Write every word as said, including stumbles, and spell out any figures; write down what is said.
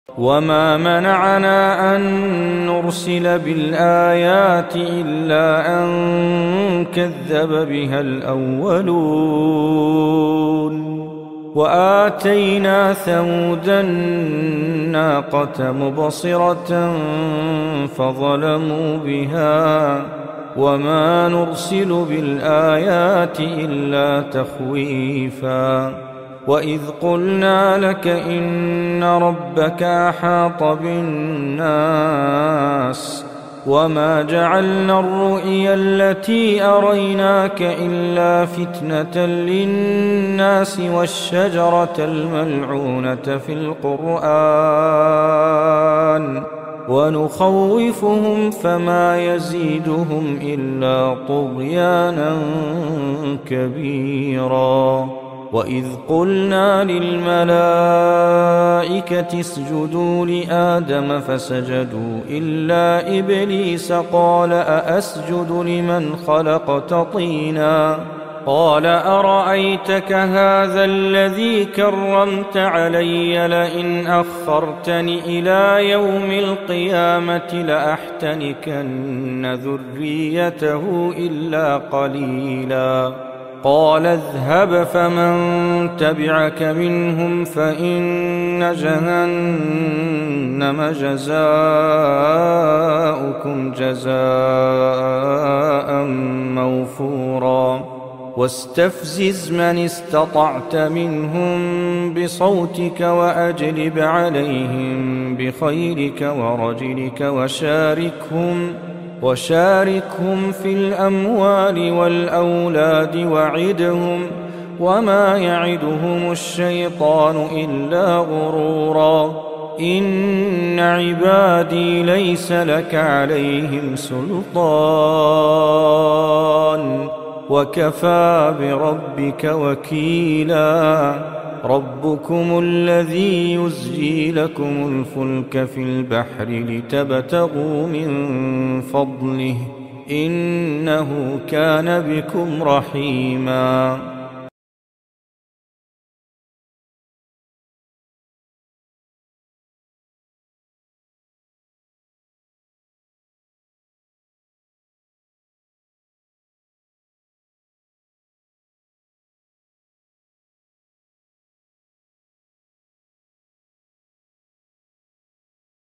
وما منعنا أن نرسل بالآيات إلا أن كذب بها الأولون وآتينا ثمود الناقة مبصرة فظلموا بها وما نرسل بالآيات إلا تخويفا وإذ قلنا لك إن ربك أحاط بالناس وما جعلنا الرؤيا التي أريناك إلا فتنة للناس والشجرة الملعونة في القرآن ونخوفهم فما يزيدهم إلا طغيانا كبيرا وإذ قلنا للملائكة اسجدوا لآدم فسجدوا إلا إبليس قال أأسجد لمن خلقت طينا قال أرأيتك هذا الذي كرمت علي لئن أخرتني إلى يوم القيامة لأحتنكن ذريته إلا قليلا قال اذهب فمن تبعك منهم فإن جهنم جزاؤكم جزاء موفورا واستفزز من استطعت منهم بصوتك وأجلب عليهم بخيلك ورجلك وشاركهم وشاركهم في الأموال والأولاد وعدهم وما يعدهم الشيطان إلا غرورا إن عبادي ليس لك عليهم سلطان وكفى بربك وكيلا ربكم الذي يزجي لكم الفلك في البحر لتبتغوا من فضله إنه كان بكم رحيما